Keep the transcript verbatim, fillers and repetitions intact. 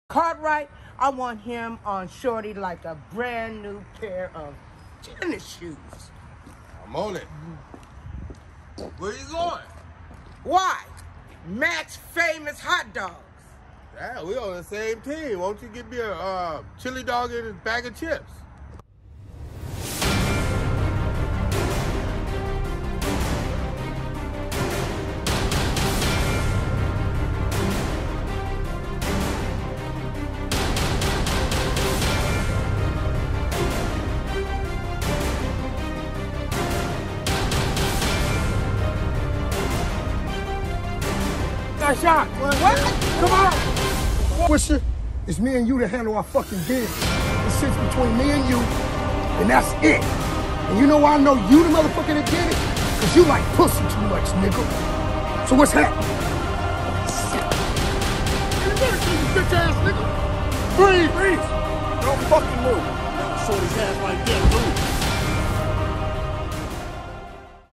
Cartwright, I want him on Shorty like a brand new pair of tennis shoes. I'm on it. Where you going? Why? Max Famous Hot Dogs. Yeah, we on the same team. Won't you get me a uh, chili dog and a bag of chips? Shot. What? Come on. Swisher, it's me and you to handle our fucking business. It sits between me and you, and that's it. And you know why I know you the motherfucker that did it? Because you like pussy too much, nigga. So what's happening? You better keep your bitch ass nigga. Freeze! Freeze! Don't fucking move. Shorty's ass like that, dude.